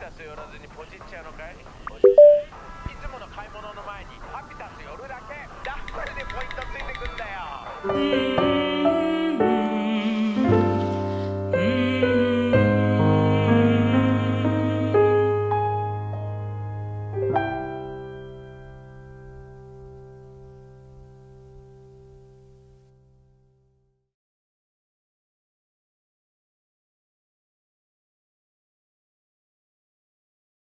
タス寄らずにポチっちゃうのかい？いつもの買い物の前にハピタス寄るだけ。だからでポイントついてくんだよ。